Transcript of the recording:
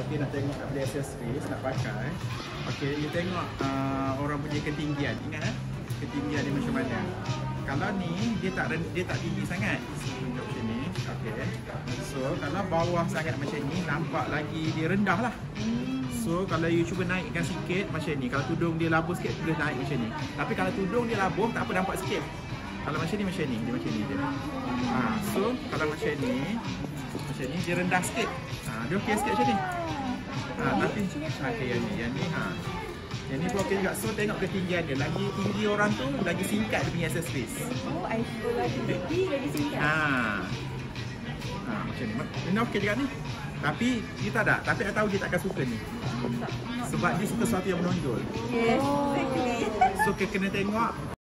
okey nak tengok nak beli accessories, nak pakai. Okey, you tengok orang punya ketinggian. Ingat ketinggian dia macam mana? Kalau ni dia tak tinggi sangat. Tunjuk macam ni. Okey. So, kalau bawah sangat macam ni nampak lagi dia rendah lah. So, kalau you cuba naikkan sikit macam ni. Kalau tudung dia labuh sikit, boleh naik macam ni. Tapi kalau tudung dia labuh, tak apa, nampak sikit. Kalau macam ni, dia macam ni je. So, kalau macam ni dia rendah sikit. Dia okey sikit macam ni. Tapi yang ni yang ni pun okey juga. So, tengok ketinggian dia. Lagi tinggi orang tu, lagi singkat dia punya accessories. Oh, iPhone lagi tinggi, lagi singkat. Macam ni. Ini okey juga ni. Tapi kita tak. Tapi saya tahu dia takkan suka ni. Sebab dia suka sesuatu yang menonjol. Yes, exactly. So, kena tengok